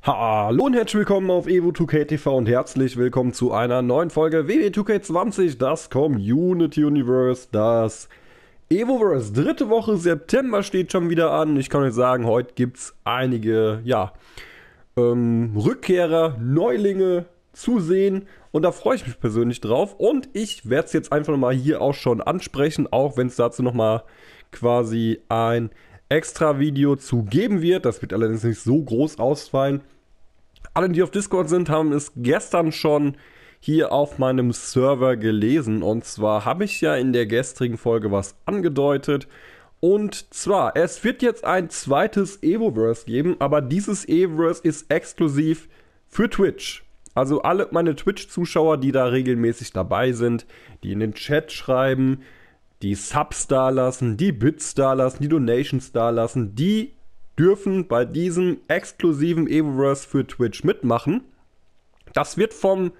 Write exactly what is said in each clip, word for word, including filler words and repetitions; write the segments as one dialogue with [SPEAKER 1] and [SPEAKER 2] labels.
[SPEAKER 1] Hallo und herzlich willkommen auf Evo zwei K T V und herzlich willkommen zu einer neuen Folge W W zwei K zwanzig, das Community Universe, das Evoverse. Dritte Woche September steht schon wieder an. Ich kann euch sagen, heute gibt es einige, ja, ähm, Rückkehrer, Neulinge zu sehen und da freue ich mich persönlich drauf und ich werde es jetzt einfach nochmal hier auch schon ansprechen, auch wenn es dazu nochmal quasi ein extra Video zu geben wird. Das wird allerdings nicht so groß ausfallen. Alle, die auf Discord sind, haben es gestern schon hier auf meinem Server gelesen. Und zwar habe ich ja in der gestrigen Folge was angedeutet. Und zwar, es wird jetzt ein zweites Evoverse geben, aber dieses Evoverse ist exklusiv für Twitch. Also alle meine Twitch-Zuschauer, die da regelmäßig dabei sind, die in den Chat schreiben, die Subs da lassen, die Bits da lassen, die Donations da lassen, die dürfen bei diesem exklusiven Evoverse für Twitch mitmachen. Das wird vom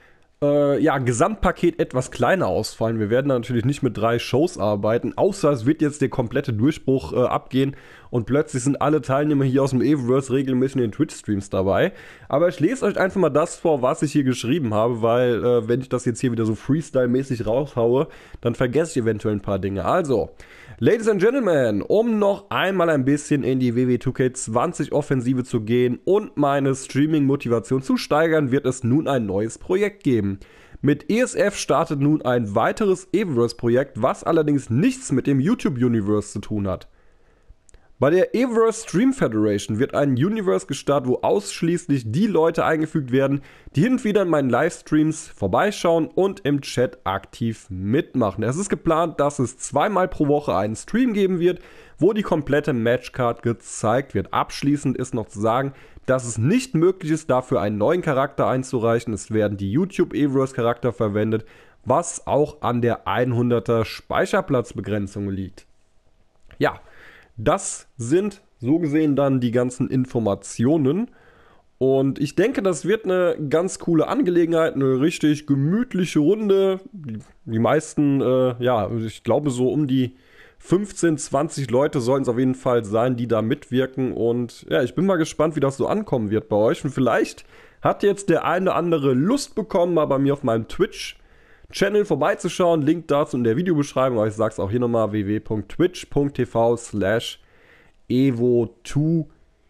[SPEAKER 1] äh, ja, Gesamtpaket etwas kleiner ausfallen. Wir werden natürlich nicht mit drei Shows arbeiten, außer es wird jetzt der komplette Durchbruch äh, abgehen und plötzlich sind alle Teilnehmer hier aus dem Evoverse regelmäßig in den Twitch-Streams dabei. Aber ich lese euch einfach mal das vor, was ich hier geschrieben habe, weil äh, wenn ich das jetzt hier wieder so Freestyle-mäßig raushaue, dann vergesse ich eventuell ein paar Dinge. Also, Ladies and Gentlemen, um noch einmal ein bisschen in die W W zwei K zwanzig Offensive zu gehen und meine Streaming-Motivation zu steigern, wird es nun ein neues Projekt geben. Mit E S F startet nun ein weiteres Evoverse-Projekt, was allerdings nichts mit dem YouTube-Universe zu tun hat. Bei der Evoverse Stream Federation wird ein Universe gestartet, wo ausschließlich die Leute eingefügt werden, die hin und wieder in meinen Livestreams vorbeischauen und im Chat aktiv mitmachen. Es ist geplant, dass es zweimal pro Woche einen Stream geben wird, wo die komplette Matchcard gezeigt wird. Abschließend ist noch zu sagen, dass es nicht möglich ist, dafür einen neuen Charakter einzureichen. Es werden die YouTube Evoverse Charakter verwendet, was auch an der hunderter Speicherplatzbegrenzung liegt. Ja. Das sind so gesehen dann die ganzen Informationen und ich denke, das wird eine ganz coole Angelegenheit, eine richtig gemütliche Runde. Die, die meisten, äh, ja, ich glaube so um die fünfzehn, zwanzig Leute sollen es auf jeden Fall sein, die da mitwirken und ja, ich bin mal gespannt, wie das so ankommen wird bei euch und vielleicht hat jetzt der eine oder andere Lust bekommen, mal bei mir auf meinem Twitch Channel vorbeizuschauen, Link dazu in der Videobeschreibung, aber ich sag's auch hier nochmal, w w w punkt twitch punkt t v slash evo zwei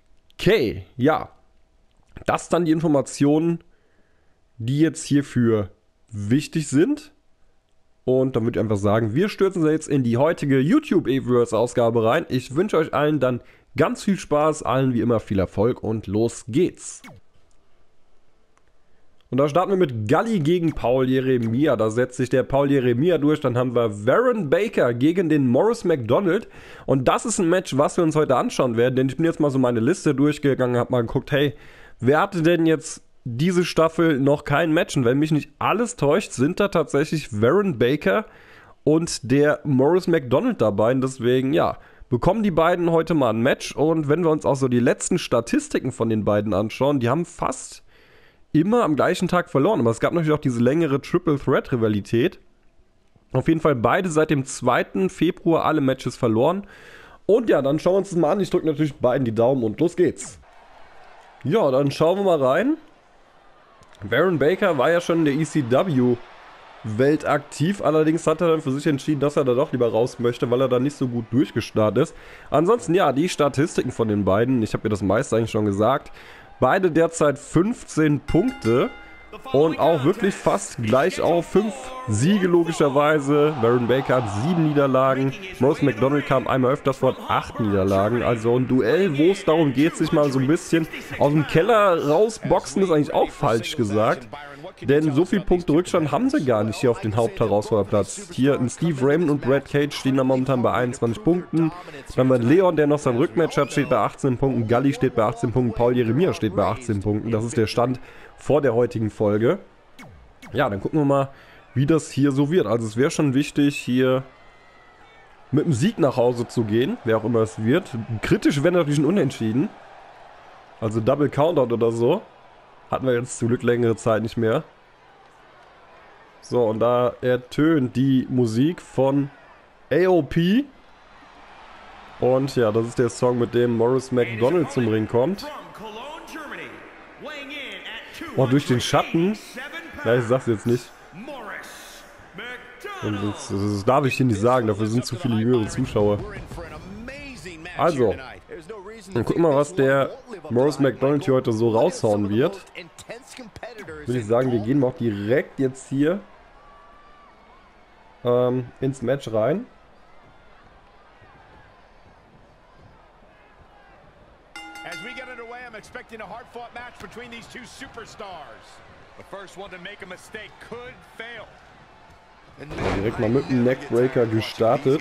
[SPEAKER 1] k. Ja, das dann die Informationen, die jetzt hierfür wichtig sind. Und dann würde ich einfach sagen, wir stürzen uns jetzt in die heutige YouTube Evoverse Ausgabe rein. Ich wünsche euch allen dann ganz viel Spaß, allen wie immer viel Erfolg und los geht's. Und da starten wir mit Gully gegen Paul Jeremia. Da setzt sich der Paul Jeremia durch. Dann haben wir Warren Baker gegen den Morris McDonald. Und das ist ein Match, was wir uns heute anschauen werden. Denn ich bin jetzt mal so meine Liste durchgegangen, habe mal geguckt, hey, wer hatte denn jetzt diese Staffel noch kein Match? Und wenn mich nicht alles täuscht, sind da tatsächlich Warren Baker und der Morris McDonald dabei. Und deswegen, ja, bekommen die beiden heute mal ein Match. Und wenn wir uns auch so die letzten Statistiken von den beiden anschauen, die haben fast immer am gleichen Tag verloren, aber es gab natürlich auch diese längere Triple Threat Rivalität. Auf jeden Fall beide seit dem zweiten Februar alle Matches verloren. Und ja, dann schauen wir uns das mal an. Ich drücke natürlich beiden die Daumen und los geht's. Ja, dann schauen wir mal rein. Warren Baker war ja schon in der E C W-Welt aktiv, allerdings hat er dann für sich entschieden, dass er da doch lieber raus möchte, weil er da nicht so gut durchgestartet ist. Ansonsten ja, die Statistiken von den beiden, ich habe ja das meiste eigentlich schon gesagt. Beide derzeit fünfzehn Punkte und auch wirklich fast gleich auf. fünf Siege logischerweise. Warren Baker hat sieben Niederlagen. Morris McDonald kam einmal öfters vor, acht Niederlagen. Also ein Duell, wo es darum geht, sich mal so ein bisschen aus dem Keller rausboxen, ist eigentlich auch falsch gesagt. Denn so viel Punkte Rückstand haben sie gar nicht hier auf den Hauptherausforderplatz. Hier ein Steve Raymond und Brad Cage stehen da momentan bei einundzwanzig Punkten. Dann wird Leon, der noch sein Rückmatch hat, steht bei achtzehn Punkten. Gully steht bei achtzehn Punkten. Paul Jeremia steht bei achtzehn Punkten. Das ist der Stand vor der heutigen Folge. Ja, dann gucken wir mal, wie das hier so wird. Also es wäre schon wichtig, hier mit einem Sieg nach Hause zu gehen, wer auch immer es wird. Kritisch wäre natürlich ein Unentschieden. Also Double Countout oder so. Hatten wir jetzt zum Glück längere Zeit nicht mehr. So, und da ertönt die Musik von A O P. Und ja, das ist der Song, mit dem Morris McDonald zum Ring kommt. Oh, durch den Schatten? Nein, ich sag's jetzt nicht. Das, das darf ich hier nicht sagen, dafür sind zu viele jüngere Zuschauer. Also, dann gucken wir mal, was der Morris McDonald hier heute so raushauen wird. Würde ich sagen, wir gehen mal auch direkt jetzt hier ähm, ins Match rein.
[SPEAKER 2] As we get underway, I'm expecting a hard-fought match between these two superstars. The first one to make a mistake could fail.
[SPEAKER 1] Ja, direkt mal mit dem Neckbreaker gestartet.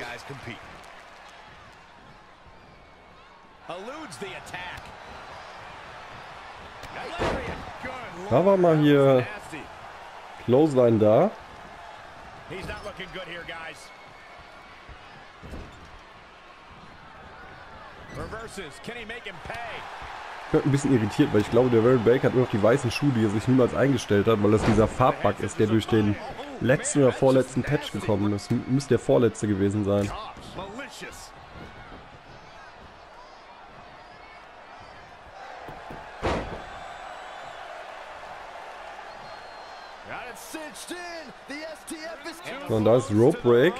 [SPEAKER 1] Da war mal hier Clothesline da. Ich bin ein bisschen irritiert, weil ich glaube, der Baron Baker hat nur noch die weißen Schuhe, die er sich niemals eingestellt hat, weil das dieser Farbbug ist, der durch den letzten oder vorletzten Patch gekommen ist. Müsste der vorletzte gewesen sein. So, und da ist Rope Break.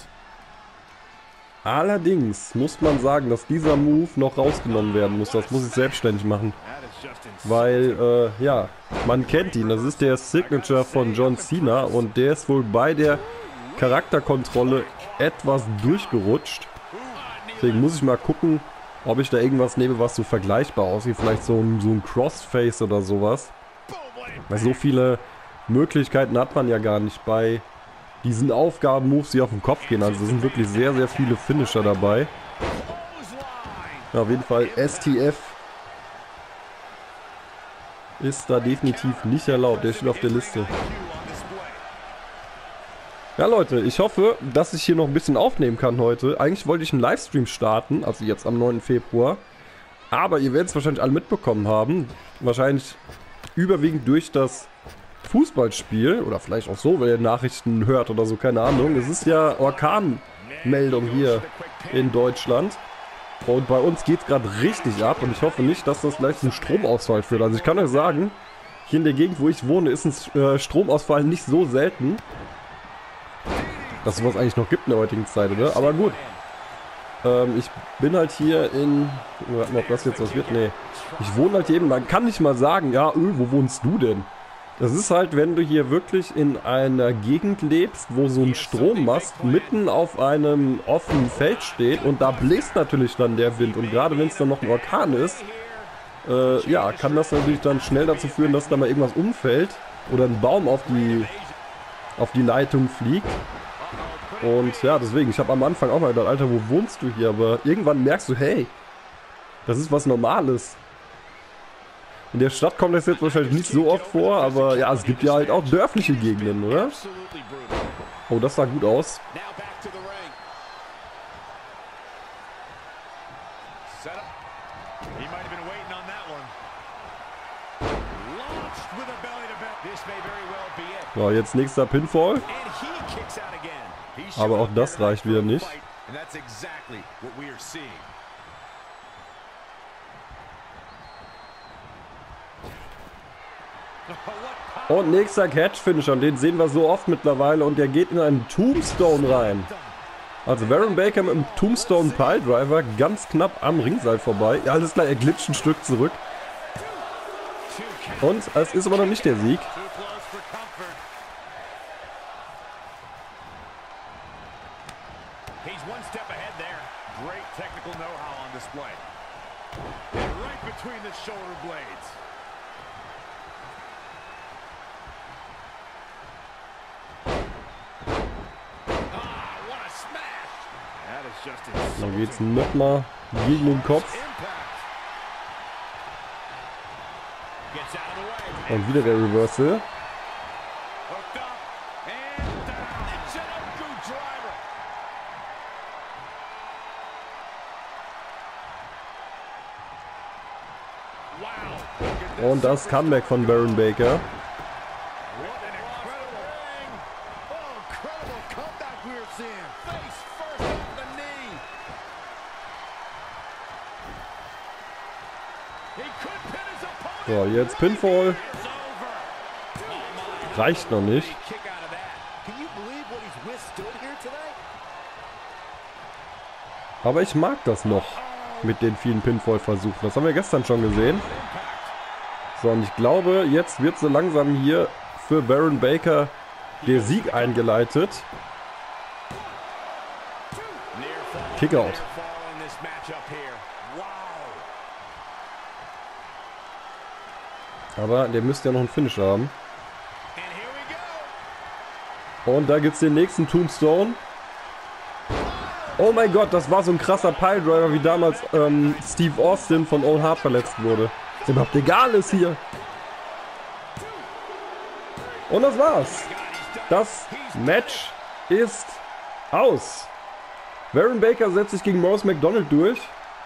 [SPEAKER 1] Allerdings muss man sagen, dass dieser Move noch rausgenommen werden muss. Das muss ich selbstständig machen. Weil, äh, ja, man kennt ihn. Das ist der Signature von John Cena und der ist wohl bei der Charakterkontrolle etwas durchgerutscht. Deswegen muss ich mal gucken, ob ich da irgendwas nehme, was so vergleichbar aussieht. Vielleicht so ein, so ein Crossface oder sowas. Weil so viele Möglichkeiten hat man ja gar nicht bei diesen Aufgaben-Moves, die auf den Kopf gehen. Also es sind wirklich sehr, sehr viele Finisher dabei. Ja, auf jeden Fall S T F ist da definitiv nicht erlaubt. Der steht auf der Liste. Ja, Leute, ich hoffe, dass ich hier noch ein bisschen aufnehmen kann heute. Eigentlich wollte ich einen Livestream starten, also jetzt am neunten Februar. Aber ihr werdet es wahrscheinlich alle mitbekommen haben. Wahrscheinlich überwiegend durch das Fußballspiel oder vielleicht auch so, wenn ihr Nachrichten hört oder so, keine Ahnung. Es ist ja Orkanmeldung hier in Deutschland und bei uns geht es gerade richtig ab und ich hoffe nicht, dass das gleich zum Stromausfall führt. Also ich kann euch sagen, hier in der Gegend, wo ich wohne, ist ein äh, Stromausfall nicht so selten, dass es sowas eigentlich noch gibt in der heutigen Zeit, oder? Aber gut. Ähm, ich bin halt hier in... Warte mal, ob das jetzt was wird? Nee. Ich wohne halt hier eben, man kann nicht mal sagen, ja, öh, wo wohnst du denn? Das ist halt, wenn du hier wirklich in einer Gegend lebst, wo so ein Strommast mitten auf einem offenen Feld steht und da bläst natürlich dann der Wind und gerade wenn es dann noch ein Orkan ist, äh, ja, kann das natürlich dann schnell dazu führen, dass da mal irgendwas umfällt oder ein Baum auf die, auf die Leitung fliegt. Und ja, deswegen, ich habe am Anfang auch mal gedacht, Alter, wo wohnst du hier? Aber irgendwann merkst du, hey, das ist was Normales. In der Stadt kommt das jetzt wahrscheinlich nicht so oft vor, aber ja, es gibt ja halt auch dörfliche Gegenden, oder? Oh, das sah gut aus. So, jetzt nächster Pinfall. Aber auch das reicht wieder nicht. Und nächster Catch-Finisher, und den sehen wir so oft mittlerweile und der geht in einen Tombstone rein. Also Baron Baker mit einem Tombstone Piledriver ganz knapp am Ringseil vorbei. Ja, alles klar, er glitscht ein Stück zurück. Und es ist aber noch nicht der Sieg. Dann geht's nochmal gegen den Kopf. Und wieder der Reversal. Und das Comeback von Baron Baker. So, jetzt Pinfall. reicht noch nicht. Aber ich mag das noch mit den vielen Pinfall-Versuchen. Das haben wir gestern schon gesehen. So, und ich glaube, jetzt wird so langsam hier für Baron Baker der Sieg eingeleitet. Kickout. Aber der müsste ja noch einen Finish haben. Und da gibt es den nächsten Tombstone. Oh mein Gott, das war so ein krasser Piledriver, wie damals ähm, Steve Austin von Owen Hart verletzt wurde. Ist überhaupt egal ist hier. Und das war's. Das Match ist aus. Baron Baker setzt sich gegen Maurice McDonald durch.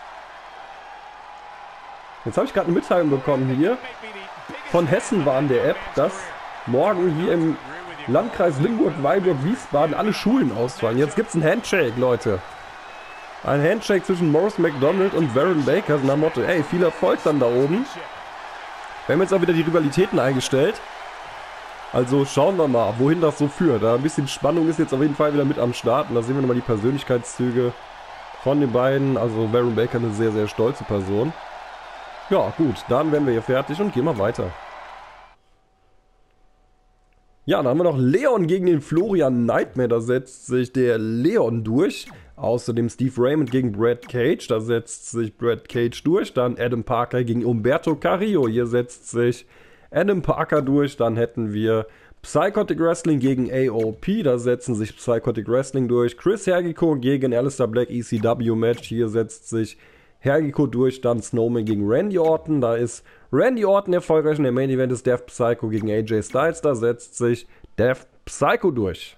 [SPEAKER 1] Jetzt habe ich gerade eine Mitteilung bekommen hier. Von Hessen war in der App, dass morgen hier im Landkreis Limburg-Weilburg-Wiesbaden alle Schulen ausfallen. Jetzt gibt es einen Handshake, Leute. Ein Handshake zwischen Maurice McDonald und Baron Baker. Nach dem Motto, ey, viel Erfolg dann da oben. Wir haben jetzt auch wieder die Rivalitäten eingestellt. Also schauen wir mal, wohin das so führt. Da ein bisschen Spannung ist jetzt auf jeden Fall wieder mit am Start. Und da sehen wir nochmal die Persönlichkeitszüge von den beiden. Also Baron Baker eine sehr, sehr stolze Person. Ja, gut, dann werden wir hier fertig und gehen mal weiter. Ja, dann haben wir noch Leon gegen den Florian Nightmare. Da setzt sich der Leon durch. Außerdem Steve Raymond gegen Brad Cage. Da setzt sich Brad Cage durch. Dann Adam Parker gegen Umberto Carrillo. Hier setzt sich Adam Parker durch. Dann hätten wir Psychotic Wrestling gegen A O P. Da setzen sich Psychotic Wrestling durch. Chris Jericho gegen Aleister Black E C W Match. Hier setzt sich Jericho durch. Dann Snowman gegen Randy Orton. Da ist Randy Orton erfolgreich. Und der Main Event ist Death Psycho gegen A J Styles. Da setzt sich Death Psycho durch.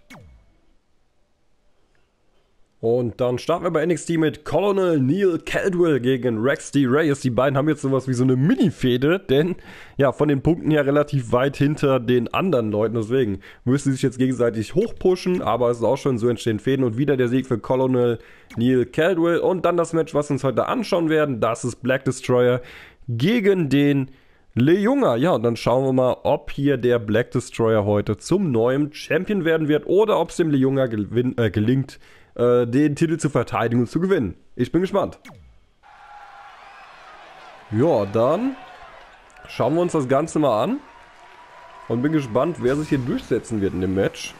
[SPEAKER 1] Und dann starten wir bei N X T mit Colonel Neil Caldwell gegen Rex D. Reyes. Die beiden haben jetzt sowas wie so eine Mini-Fehde, denn ja, von den Punkten her relativ weit hinter den anderen Leuten. Deswegen müssen sie sich jetzt gegenseitig hochpushen, aber es ist auch schon so, entstehen Fäden. Und wieder der Sieg für Colonel Neil Caldwell. Und dann das Match, was wir uns heute anschauen werden, das ist Black Destroyer gegen den Le Junger. Ja, und dann schauen wir mal, ob hier der Black Destroyer heute zum neuen Champion werden wird oder ob es dem Le Junger gewin- äh, gelingt, den Titel zu verteidigen und zu gewinnen. Ich bin gespannt. Ja, dann schauen wir uns das Ganze mal an. Und bin gespannt, wer sich hier durchsetzen wird in dem Match.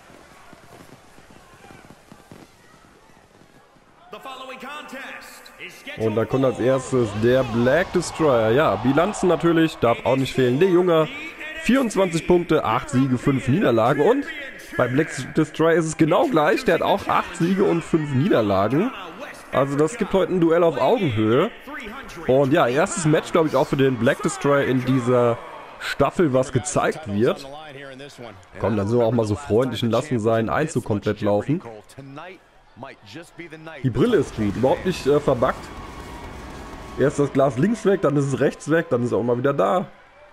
[SPEAKER 1] Und da kommt als erstes der Black Destroyer. Ja, Bilanzen natürlich, darf auch nicht fehlen. Der Junge, vierundzwanzig Punkte, acht Siege, fünf Niederlagen. Und bei Black Destroyer ist es genau gleich. Der hat auch acht Siege und fünf Niederlagen. Also das gibt heute ein Duell auf Augenhöhe. Und ja, erstes Match, glaube ich, auch für den Black Destroyer in dieser Staffel, was gezeigt wird. Komm, dann sind wir auch mal so freundlich und lassen seinen Einzug komplett laufen. Die Brille ist gut, überhaupt nicht äh, verbuggt. Erst das Glas links weg, dann ist es rechts weg, dann ist es auch mal wieder da.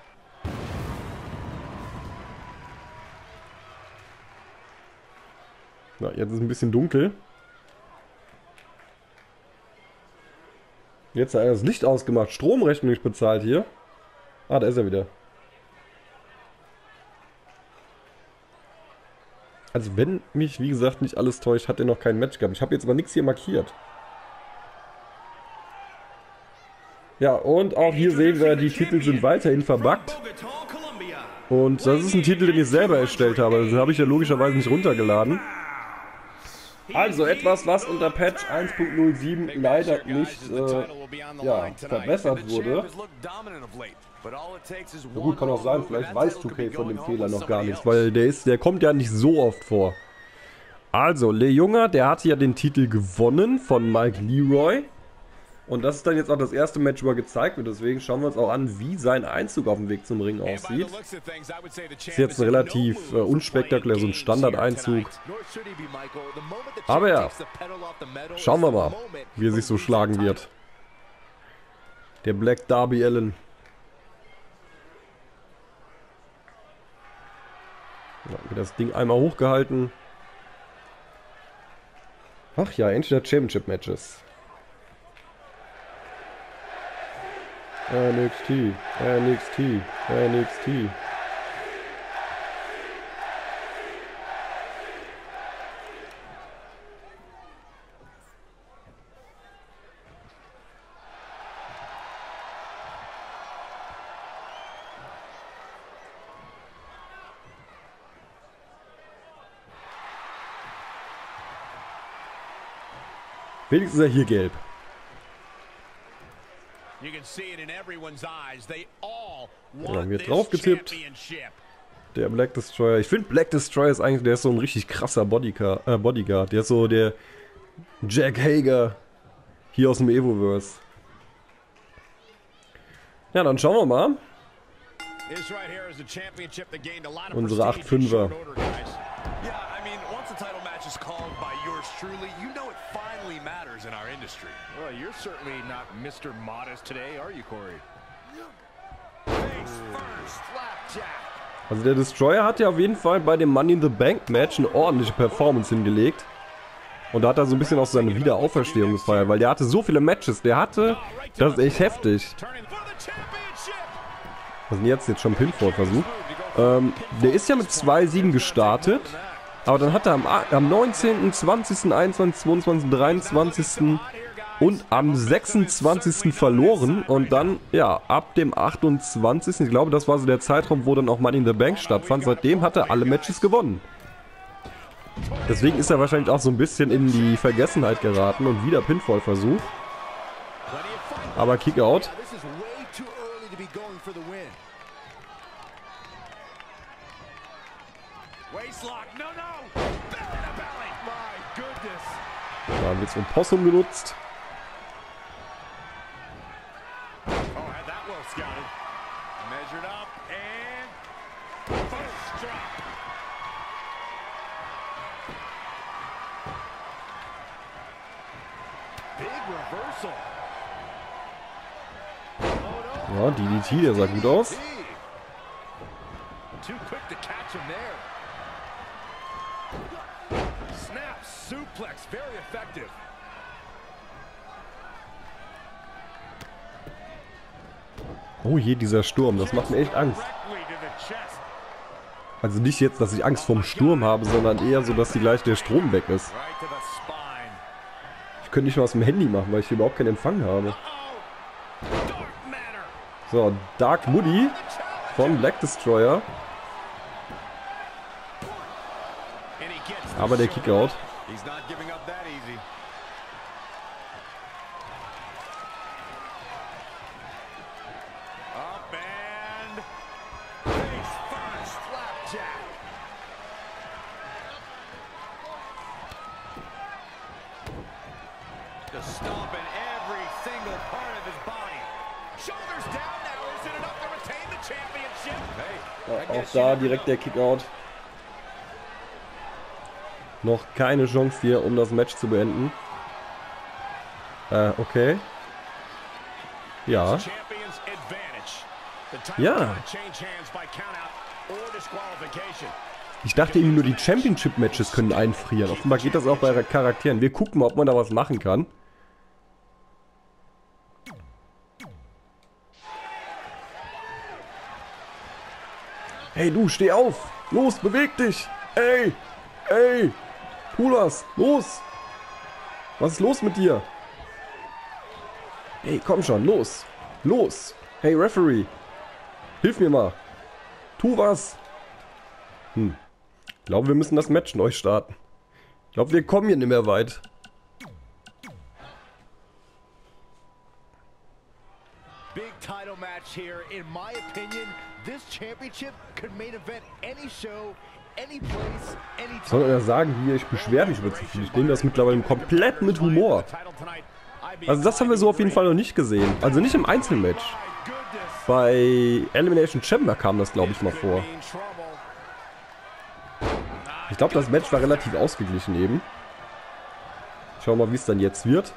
[SPEAKER 1] Na, jetzt ist es ein bisschen dunkel. Jetzt hat er das Licht ausgemacht. Stromrechnung nicht bezahlt hier. Ah, da ist er wieder. Also wenn mich, wie gesagt, nicht alles täuscht, hat er noch kein Match gehabt. Ich habe jetzt aber nichts hier markiert. Ja, und auch hier sehen wir, die Titel sind weiterhin verbuggt. Und das ist ein Titel, den ich selber erstellt habe. Den habe ich ja logischerweise nicht runtergeladen. Also etwas, was unter Patch eins Punkt null sieben leider nicht äh, ja, verbessert wurde. Na gut, kann auch sein, vielleicht weiß zwei K von dem Fehler noch gar nichts, weil der ist, der kommt ja nicht so oft vor. Also, Le Junger, der hatte ja den Titel gewonnen von Mike Leroy. Und das ist dann jetzt auch das erste Match, wo er gezeigt wird. Deswegen schauen wir uns auch an, wie sein Einzug auf dem Weg zum Ring aussieht. Ist jetzt ein relativ äh, unspektakulär, so ein Standardeinzug. Aber ja, schauen wir mal, wie er sich so schlagen wird. Der Black Darby Allin. Ja, wird das Ding einmal hochgehalten. Ach ja, endlich der Championship Matches. N X T, N X T, N X T. Wenigstens ist er hier gelb. Ja, dann wird drauf getippt. Der Black Destroyer. Ich finde Black Destroyer ist eigentlich, der ist so ein richtig krasser Bodyguard. Äh, Bodyguard. Der ist so der Jack Hager hier aus dem Evoverse. Ja, dann schauen wir mal. Unsere acht Fünfer. Also der Destroyer hat ja auf jeden Fall bei dem Money in the Bank Match eine ordentliche Performance hingelegt. Und da hat er so ein bisschen auch seine Wiederauferstehung gefeiert, weil der hatte so viele Matches. Der hatte, das ist echt heftig. Was ist denn jetzt? Jetzt schon Pinfall-Versuch. Ähm, der ist ja mit zwei Siegen gestartet. Aber dann hat er am, am neunzehnten, zwanzigsten, einundzwanzigsten, zweiundzwanzigsten, dreiundzwanzigsten und am sechsundzwanzigsten verloren. Und dann, ja, ab dem achtundzwanzigsten Ich glaube, das war so der Zeitraum, wo dann auch Money in the Bank stattfand. Seitdem hat er alle Matches gewonnen. Deswegen ist er wahrscheinlich auch so ein bisschen in die Vergessenheit geraten und wieder Pinfall-Versuch. Aber Kickout. Da wird es um Possum genutzt. Ja, D D T, der sah gut aus. Oh je, dieser Sturm, das macht mir echt Angst. Also nicht jetzt, dass ich Angst vorm Sturm habe, sondern eher so, dass die gleich der Strom weg ist. Ich könnte nicht mal aus dem Handy machen, weil ich hier überhaupt keinen Empfang habe. So, Dark Moody von Black Destroyer. Aber der Kickout. Auch da direkt der Kickout. Noch keine Chance hier, um das Match zu beenden. Äh, okay. Ja. Ja. Ich dachte eben nur, die Championship-Matches können einfrieren. Offenbar geht das auch bei Charakteren. Wir gucken mal, ob man da was machen kann. Hey du, steh auf! Los, beweg dich! Ey! Ey! Tu was! Los! Was ist los mit dir? Hey, komm schon, los! Los! Hey, Referee! Hilf mir mal! Tu was! Hm. Ich glaube, wir müssen das Match neu starten. Ich glaube, wir kommen hier nicht mehr weit.
[SPEAKER 2] Big title match here. In my opinion, this championship could main event any show, any place, any time.
[SPEAKER 1] Soll er sagen hier, ich beschwere mich über zu viel. Ich nehme das mittlerweile komplett mit Humor. Also das haben wir so auf jeden Fall noch nicht gesehen. Also nicht im Einzelmatch. Bei Elimination Chamber kam das, glaube ich, mal vor. Ich glaube, das Match war relativ ausgeglichen eben. Schauen wir mal, wie es dann jetzt wird.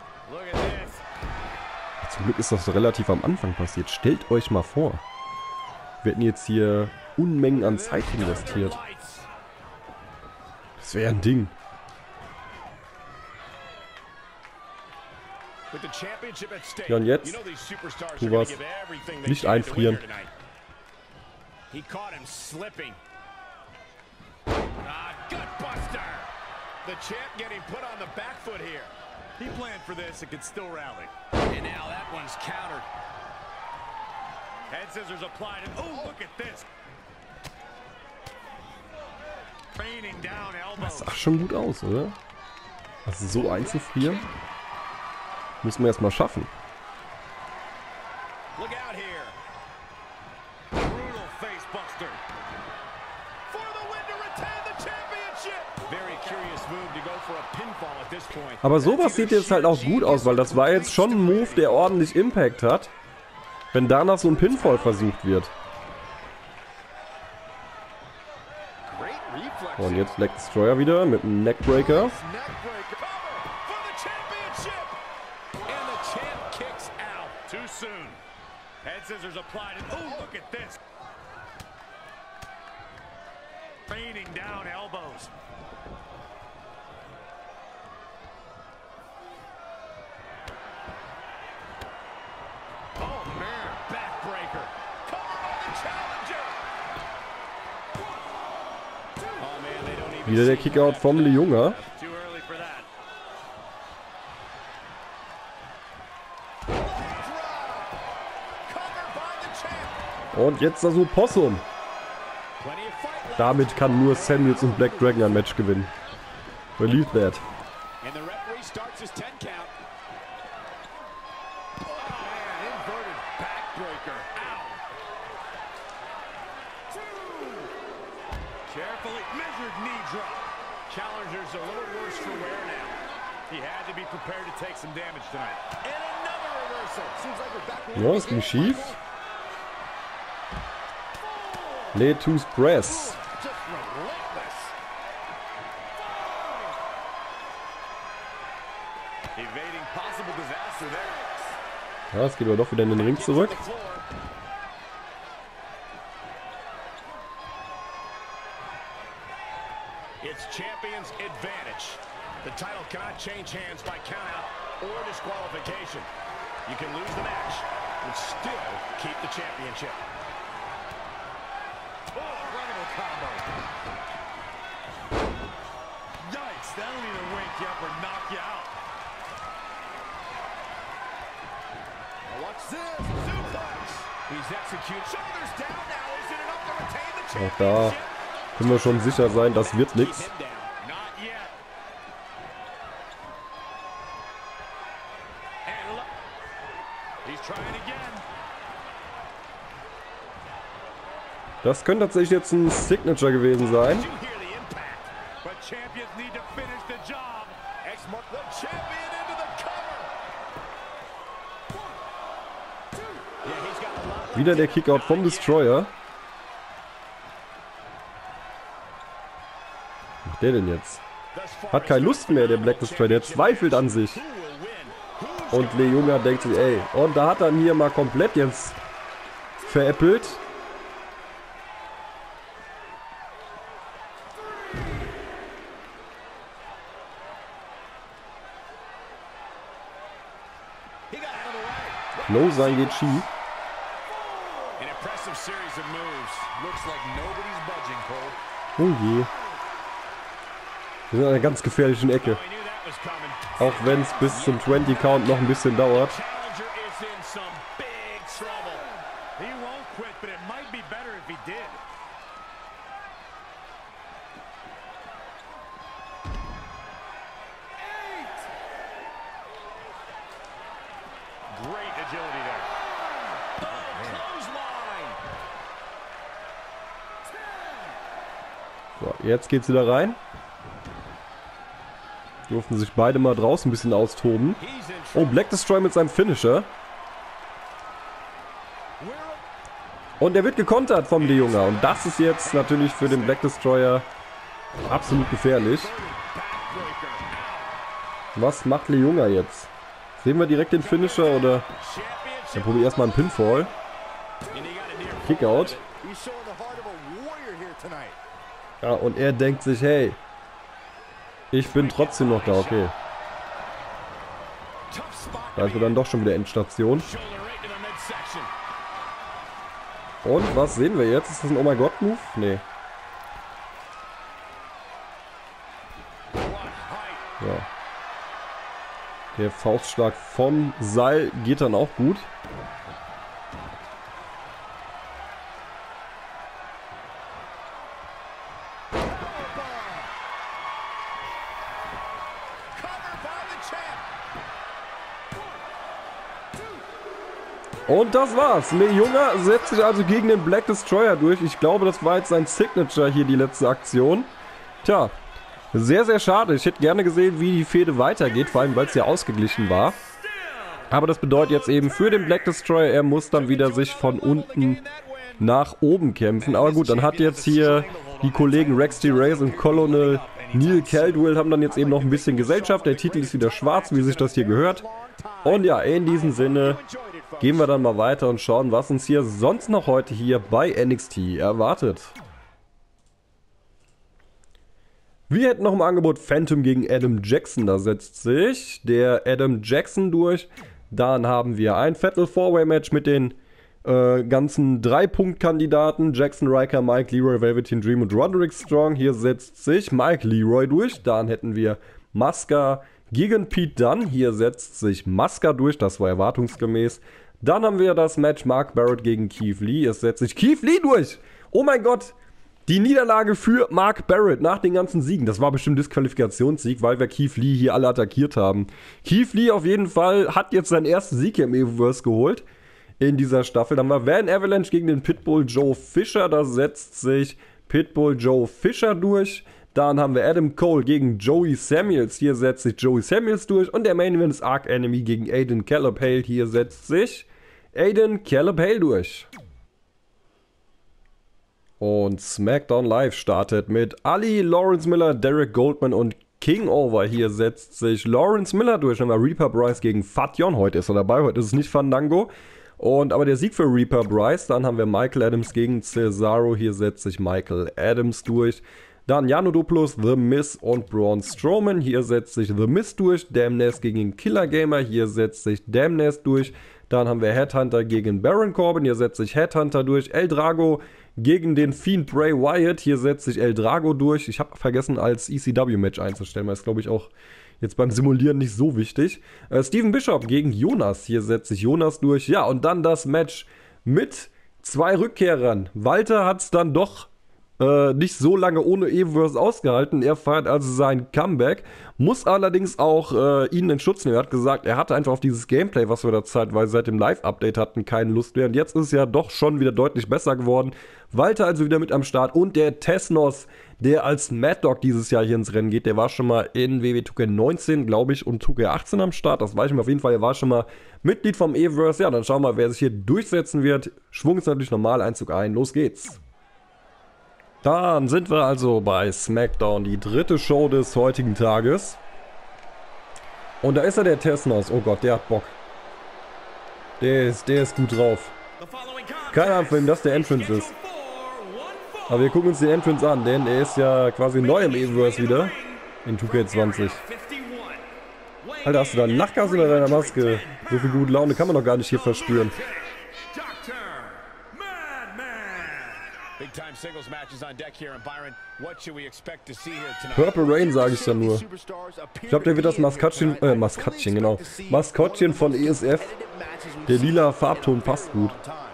[SPEAKER 1] Zum Glück ist das so relativ am Anfang passiert. Stellt euch mal vor. Wir hätten jetzt hier Unmengen an Zeit investiert. Das wäre ein Ding. Ja, und jetzt? Tu was. Nicht einfrieren.
[SPEAKER 2] The champ getting put on the back foot here. He planned for this and could still rally. And now that one's countered. Head scissors applied and oh, look at this. Raining down elbows.
[SPEAKER 1] Das sah schon gut aus, oder? Also so einzufrieren. Müssen wir erstmal schaffen.
[SPEAKER 2] Look out here. Brutal face buster. For the win to retain the championship. Very curious move to go for a pinfall at this point.
[SPEAKER 1] Aber sowas sieht jetzt halt auch gut aus, weil das war jetzt schon ein Move, der ordentlich Impact hat. Wenn danach so ein Pinfall versucht wird. Und jetzt Black Destroyer wieder mit einem Neckbreaker. Wieder der Kickout vom Leunga. Und jetzt das Opossum. Damit kann nur Samuels und Black Dragon ein Match gewinnen. Believe that.
[SPEAKER 2] Carefully measured knee drop. Challenger's a little worse for wear now. He had to be prepared to take some damage tonight. And another reversal. Seems like we're back.
[SPEAKER 1] Ja, es ging schief. Letus Press.
[SPEAKER 2] Just relentless. Evading possible disaster there.
[SPEAKER 1] Ja, es geht aber doch wieder in den Ring zurück.
[SPEAKER 2] It's champion's advantage. The title cannot change hands by countout or disqualification. You can lose the match and still keep the championship. Oh, incredible combo. Yikes, that'll either wake you up or knock you out. Now watch this. Suplex. He's executed. Shoulders down now. Is it enough to retain the
[SPEAKER 1] Auch da
[SPEAKER 2] championship?
[SPEAKER 1] können wir schon sicher sein, das wird nichts. Das könnte tatsächlich jetzt ein Signature gewesen sein. Wieder der Kickout vom Destroyer. Was macht der denn jetzt? Hat keine Lust mehr, der Black Destroyer. Der zweifelt an sich. Und Leunga denkt sich, ey, und da hat er ihn hier mal komplett jetzt veräppelt. Clothesline geht schief. Oh je. Wir sind in einer ganz gefährlichen Ecke. Auch wenn es bis zum zwanzig Count noch ein bisschen dauert. So, jetzt geht's wieder rein. Durften sich beide mal draußen ein bisschen austoben. Oh, Black Destroyer mit seinem Finisher. Und er wird gekontert vom Leunga. Und das ist jetzt natürlich für den Black Destroyer absolut gefährlich. Was macht Leunga jetzt? Sehen wir direkt den Finisher oder? Dann probieren wir erstmal einen Pinfall. Kickout. Ja, und er denkt sich, hey, ich bin trotzdem noch da, okay. Da ist wir dann doch schon wieder Endstation. Und was sehen wir jetzt? Ist das ein Oh my God Move? Nee. Ja. Der Faustschlag vom Seil geht dann auch gut. Und das war's. Le Junger setzt sich also gegen den Black Destroyer durch. Ich glaube, das war jetzt sein Signature hier, die letzte Aktion. Tja, sehr, sehr schade. Ich hätte gerne gesehen, wie die Fehde weitergeht, vor allem, weil es ja ausgeglichen war. Aber das bedeutet jetzt eben für den Black Destroyer, er muss dann wieder sich von unten nach oben kämpfen. Aber gut, dann hat jetzt hier die Kollegen Rex T. Reyes und Colonel Neil Caldwell haben dann jetzt eben noch ein bisschen Gesellschaft. Der Titel ist wieder schwarz, wie sich das hier gehört. Und ja, in diesem Sinne gehen wir dann mal weiter und schauen, was uns hier sonst noch heute hier bei N X T erwartet. Wir hätten noch im Angebot Phantom gegen Adam Jackson. Da setzt sich der Adam Jackson durch. Dann haben wir ein Fatal Four-Way-Match mit den äh, ganzen drei-Punkt-Kandidaten. Jackson, Riker, Mike, Leroy, Velveteen Dream und Roderick Strong. Hier setzt sich Mike Leroy durch. Dann hätten wir Masca gegen Pete Dunne. Hier setzt sich Masca durch. Das war erwartungsgemäß. Dann haben wir das Match Mark Barrett gegen Keith Lee. Es setzt sich Keith Lee durch. Oh mein Gott. Die Niederlage für Mark Barrett nach den ganzen Siegen. Das war bestimmt Disqualifikationssieg, weil wir Keith Lee hier alle attackiert haben. Keith Lee auf jeden Fall hat jetzt seinen ersten Sieg hier im Evoverse geholt. In dieser Staffel. Dann war Van Avalanche gegen den Pitbull Joe Fisher. Da setzt sich Pitbull Joe Fisher durch. Dann haben wir Adam Cole gegen Joey Samuels. Hier setzt sich Joey Samuels durch. Und der Main Event ist Arc Enemy gegen Aiden Caleb Hale. Hier setzt sich Aiden Caleb Hale durch. Und SmackDown Live startet mit Ali, Lawrence Miller, Derek Goldman und King Over. Hier setzt sich Lawrence Miller durch. Dann haben wir Reaper Bryce gegen Fation. Heute ist er dabei. Heute ist es nicht Fandango. Und aber der Sieg für Reaper Bryce. Dann haben wir Michael Adams gegen Cesaro. Hier setzt sich Michael Adams durch. Dann Janudopoulos, The Miz und Braun Strowman. Hier setzt sich The Miz durch. Damnest gegen Killer Gamer. Hier setzt sich Damnest durch. Dann haben wir Headhunter gegen Baron Corbin. Hier setzt sich Headhunter durch. El Drago gegen den Fiend Bray Wyatt. Hier setzt sich El Drago durch. Ich habe vergessen, als E C W-Match einzustellen. Das ist, glaube ich, auch jetzt beim Simulieren nicht so wichtig. Äh, Steven Bishop gegen Jonas. Hier setzt sich Jonas durch. Ja, und dann das Match mit zwei Rückkehrern. Walter hat es dann doch Äh, nicht so lange ohne Evoverse ausgehalten. Er feiert also sein Comeback, muss allerdings auch äh, ihn in Schutz nehmen. Er hat gesagt, er hatte einfach auf dieses Gameplay, was wir da zeitweise seit dem Live-Update hatten, keine Lust mehr. Und jetzt ist es ja doch schon wieder deutlich besser geworden. Walter also wieder mit am Start. Und der Tesnos, der als Mad Dog dieses Jahr hier ins Rennen geht, der war schon mal in W W E two K neunzehn, glaube ich, und two K achtzehn am Start. Das weiß ich mir auf jeden Fall. Er war schon mal Mitglied vom Evoverse. Ja, dann schauen wir mal, wer sich hier durchsetzen wird. Schwung ist natürlich normal, Einzug ein. Los geht's. Dann sind wir also bei SmackDown, die dritte Show des heutigen Tages. Und da ist er, der Tesnos. Oh Gott, der hat Bock. Der ist, der ist gut drauf. Keine Ahnung, von wem das der Entrance ist. Aber wir gucken uns den Entrance an, denn er ist ja quasi neu im Evoverse wieder. In two K twenty. Alter, hast du da einen Lachgas unter deiner Maske? So viel gute Laune kann man doch gar nicht hier verspüren. Purple Rain sage ich dann nur. Ich glaube, der wird das Maskottchen, äh, Maskottchen, genau. Maskottchen von E S F. Der lila Farbton passt gut.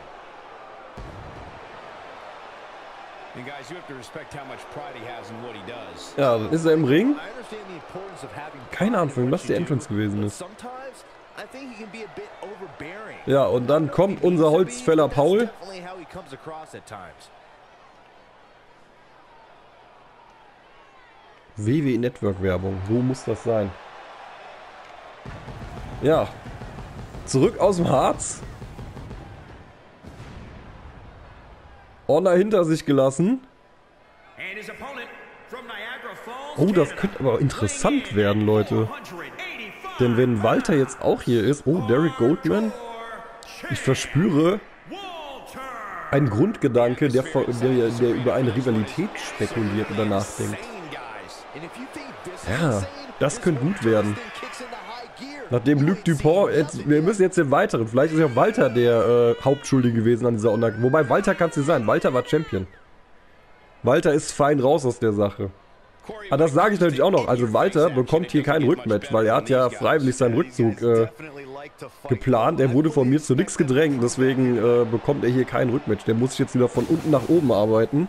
[SPEAKER 1] Ja, ist er im Ring? Keine Ahnung, von wem das die Entrance gewesen ist. Ja, und dann kommt unser Holzfäller Paul. W W E Network Werbung, so muss das sein. Ja, zurück aus dem Harz. Honor hinter sich gelassen. Oh, das könnte aber interessant werden, Leute. Denn wenn Walter jetzt auch hier ist, oh, Derek Goldman, ich verspüre einen Grundgedanke, der, der, der über eine Rivalität spekuliert oder nachdenkt. Ja, das könnte gut werden. Nachdem Luc Dupont, jetzt, wir müssen jetzt den weiteren, vielleicht ist ja Walter der äh, Hauptschuldige gewesen an dieser Honor. Wobei, Walter kann es nicht sein, Walter war Champion. Walter ist fein raus aus der Sache. Aber das sage ich natürlich auch noch, also Walter bekommt hier kein Rückmatch, weil er hat ja freiwillig seinen Rückzug äh, geplant. Er wurde von mir zu nichts gedrängt, deswegen äh, bekommt er hier kein Rückmatch. Der muss sich jetzt wieder von unten nach oben arbeiten.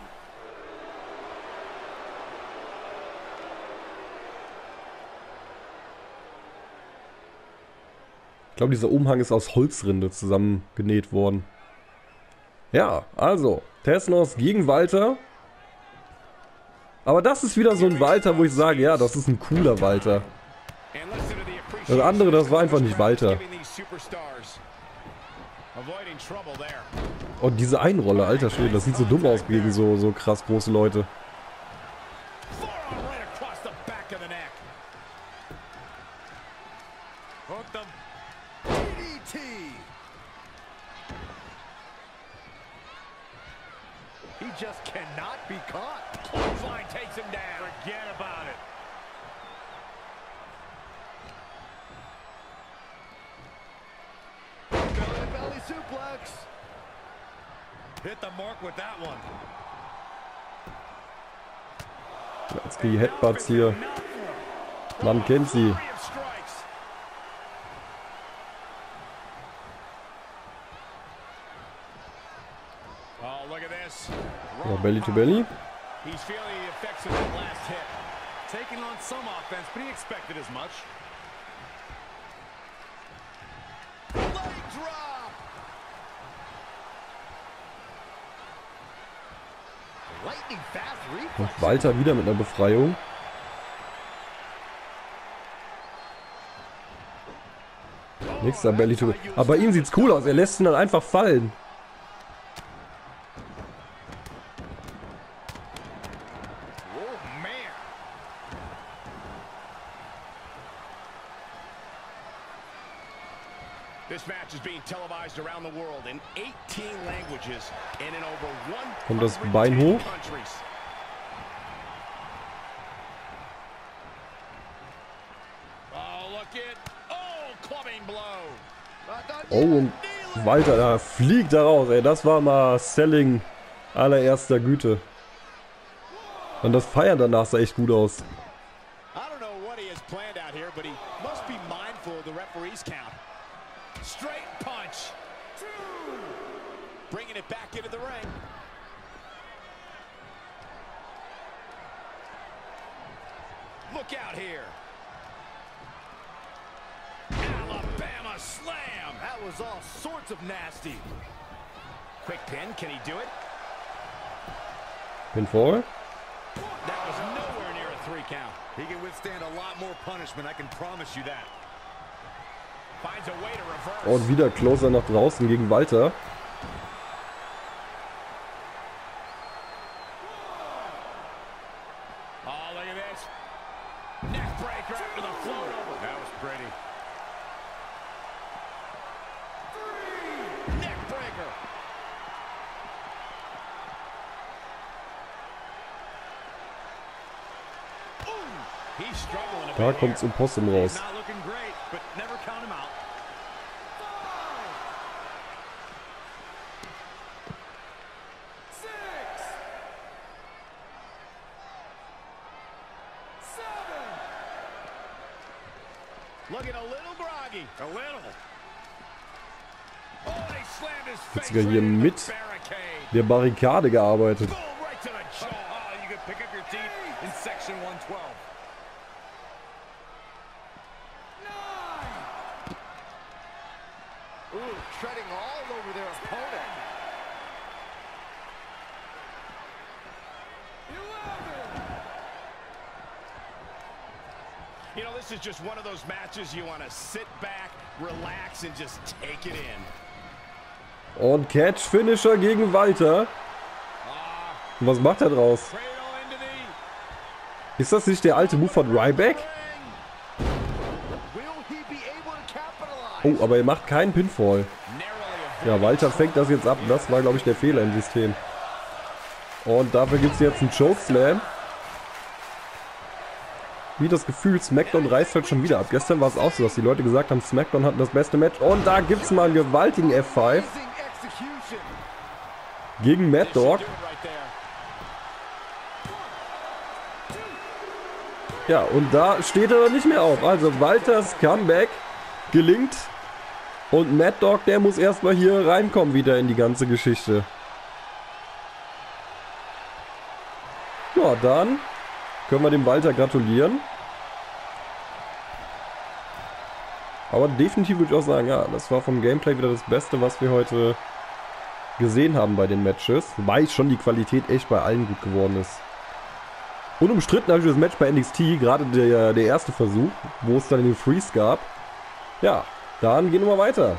[SPEAKER 1] Ich glaube, dieser Umhang ist aus Holzrinde zusammengenäht worden. Ja, also, Tesnos gegen Walter. Aber das ist wieder so ein Walter, wo ich sage, ja, das ist ein cooler Walter. Das andere, das war einfach nicht Walter. Und diese Einrolle, alter Schwede, das sieht so dumm aus gegen so, so krass große Leute.
[SPEAKER 2] He just cannot be caught. Clothesline takes him down. Forget about it. Belly belly suplex. Hit the mark with that one.
[SPEAKER 1] Jetzt die Headbutts hier. Man kennt sie. Ja, Belly to Belly.
[SPEAKER 2] He's feeling the effects of that last hit. Taking on some offense, but he expected as much. Leg drop. Lightning fast reflex.
[SPEAKER 1] Und Walter wieder mit einer Befreiung. Nächster Belly to Belly. Aber bei ihm sieht's cool aus. Er lässt ihn dann einfach fallen.
[SPEAKER 2] This match is being televised around the world in eighteen languages and in over one hundred
[SPEAKER 1] Kommt das Bein hoch?
[SPEAKER 2] countries. Oh, look it. Oh, clubbing blow.
[SPEAKER 1] Oh, und Walter, da fliegt er raus, ey. Das war mal Selling allererster Güte. Und das Feiern danach sah echt gut aus.
[SPEAKER 2] I don't know what he has planned out here, but he must be mindful of the referee's count. Straight punch. Two. Bringing it back into the ring. Look out here. Alabama slam. That was all sorts of nasty. Quick pin. Can he do it?
[SPEAKER 1] Pinfall.
[SPEAKER 2] That was nowhere near a three count. He can withstand a lot more punishment. I can promise you that. Finds a way to reverse.
[SPEAKER 1] Und wieder Closer nach draußen gegen Walter.
[SPEAKER 2] Oh, look at this. Neck breaker after the float over. That was pretty. Three. Neck breaker. Ooh. He's struggling a
[SPEAKER 1] Da
[SPEAKER 2] bit
[SPEAKER 1] kommt's
[SPEAKER 2] here.
[SPEAKER 1] im Possum raus.
[SPEAKER 2] He's not looking great, but never count him out. Looking a little groggy. A little. Oh, they slammed his face
[SPEAKER 1] Jetzt sogar hier
[SPEAKER 2] right into
[SPEAKER 1] mit
[SPEAKER 2] the barricade.
[SPEAKER 1] der Barrikade gearbeitet.
[SPEAKER 2] Boom, right to the jaw. Oh, you can pick up your teeth in section one twelve. Nine. Ooh, treading all over their opponent. You know, this is just one of those matches you want to sit back, relax, and just take it in.
[SPEAKER 1] Und Catch-Finisher gegen Walter. Und was macht er draus?
[SPEAKER 2] Cradle into the
[SPEAKER 1] Ist das nicht der alte Move von Ryback?
[SPEAKER 2] ring. Will he be able to capitalize?
[SPEAKER 1] Oh, aber er macht keinen Pinfall.
[SPEAKER 2] Narrowly
[SPEAKER 1] Ja, Walter fängt das jetzt ab. Das war, glaube ich, der Fehler im System. Und dafür gibt es jetzt einen Chokeslam. Wie das Gefühl, SmackDown reißt halt schon wieder ab. Gestern war es auch so, dass die Leute gesagt haben, SmackDown hat das beste Match. Und da gibt es mal einen gewaltigen F fünf
[SPEAKER 2] amazing execution.
[SPEAKER 1] gegen Mad Dog.
[SPEAKER 2] Do it right there.
[SPEAKER 1] Ja, und da steht er nicht mehr auf. Also Walters Comeback gelingt. Und Mad Dog, der muss erstmal hier reinkommen wieder in die ganze Geschichte. Ja, dann können wir dem Walter gratulieren. Aber definitiv würde ich auch sagen, ja, das war vom Gameplay wieder das Beste, was wir heute gesehen haben bei den Matches. Wobei schon die Qualität echt bei allen gut geworden ist. Unumstritten habe ich das Match bei N X T, gerade der, der erste Versuch, wo es dann den Freeze gab. Ja, dann gehen wir mal weiter.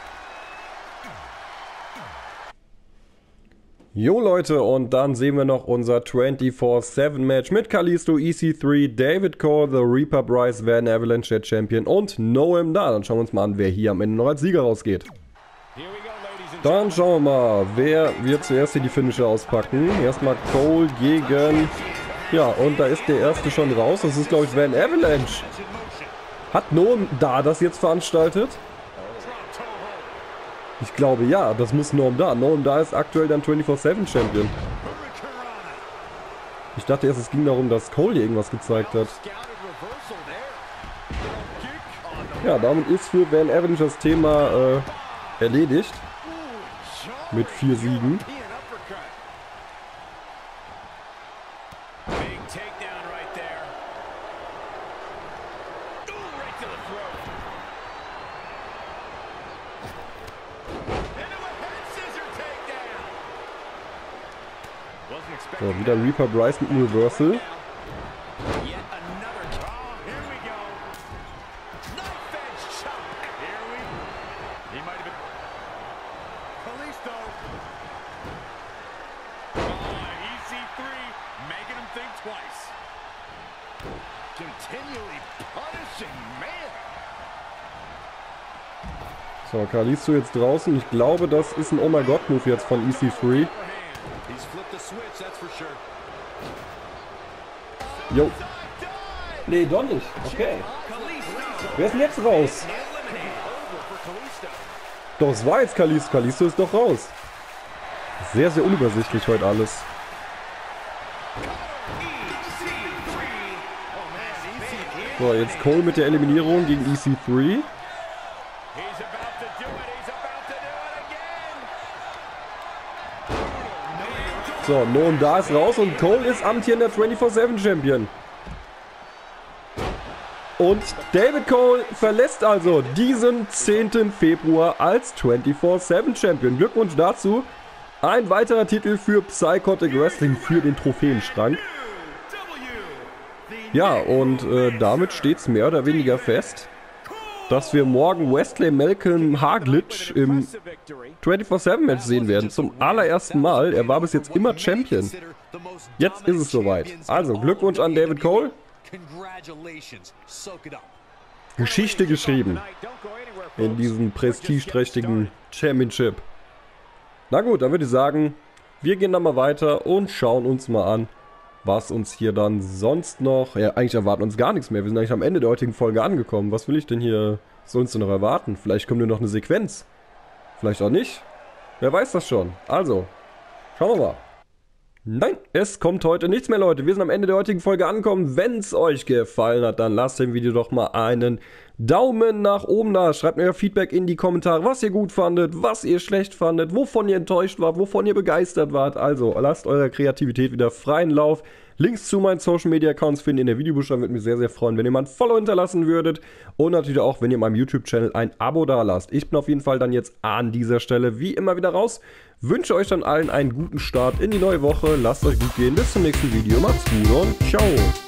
[SPEAKER 1] Jo Leute, und dann sehen wir noch unser vierundzwanzig sieben Match mit Kalisto, E C drei, David Cole, The Reaper Bryce, Van Avalanche, der Champion und Noam da. Dann schauen wir uns mal an, wer hier am Ende noch als Sieger rausgeht. Dann schauen wir mal, wer wird zuerst hier die Finisher auspacken. Erstmal Cole gegen... Ja, und da ist der erste schon raus. Das ist, glaube ich, Van Avalanche. Hat Noam da das jetzt veranstaltet? Ich glaube, ja, das muss Noam da. Noam da ist aktuell dann vierundzwanzig sieben Champion. Ich dachte erst, es ging darum, dass Cole hier irgendwas gezeigt hat. Ja, damit ist für Van Avalanche das Thema äh, erledigt. Mit vier Siegen. So, wieder Reaper Bryce mit einem Reversal. So, Kalisto jetzt draußen. Ich glaube, das ist ein Oh my God Move jetzt von E C drei. Jo. Nee, doch nicht. Okay. Wer ist denn jetzt raus? Doch, es war jetzt Kalisto. Kalisto ist doch raus. Sehr, sehr unübersichtlich heute alles. So, jetzt Cole mit der Eliminierung gegen E C drei. So, Noam da ist raus und Cole ist amtierender vierundzwanzig sieben Champion. Und David Cole verlässt also diesen zehnten Februar als vierundzwanzig sieben Champion. Glückwunsch dazu. Ein weiterer Titel für Psychotic Wrestling für den Trophäenschrank. Ja, und äh, damit steht es mehr oder weniger fest, dass wir morgen Wesley Malcolm Haglitch im vierundzwanzig sieben Match sehen werden. Zum allerersten Mal. Er war bis jetzt immer Champion. Jetzt ist es soweit. Also Glückwunsch an David Cole. Geschichte geschrieben in diesem prestigeträchtigen Championship. Na gut, dann würde ich sagen, wir gehen dann mal weiter und schauen uns mal an, was uns hier dann sonst noch... Ja, eigentlich erwarten uns gar nichts mehr. Wir sind eigentlich am Ende der heutigen Folge angekommen. Was will ich denn hier sonst noch erwarten? Vielleicht kommt nur noch eine Sequenz. Vielleicht auch nicht. Wer weiß das schon. Also, schauen wir mal. Nein, es kommt heute nichts mehr, Leute. Wir sind am Ende der heutigen Folge angekommen. Wenn es euch gefallen hat, dann lasst dem Video doch mal einen Daumen nach oben da. Schreibt mir euer Feedback in die Kommentare, was ihr gut fandet, was ihr schlecht fandet, wovon ihr enttäuscht wart, wovon ihr begeistert wart. Also, lasst eurer Kreativität wieder freien Lauf. Links zu meinen Social Media Accounts finden in der Videobeschreibung. Würde mich sehr, sehr freuen, wenn ihr mal ein Follow hinterlassen würdet. Und natürlich auch, wenn ihr meinem YouTube-Channel ein Abo da lasst. Ich bin auf jeden Fall dann jetzt an dieser Stelle wie immer wieder raus. Wünsche euch dann allen einen guten Start in die neue Woche. Lasst euch gut gehen. Bis zum nächsten Video. Macht's gut und ciao.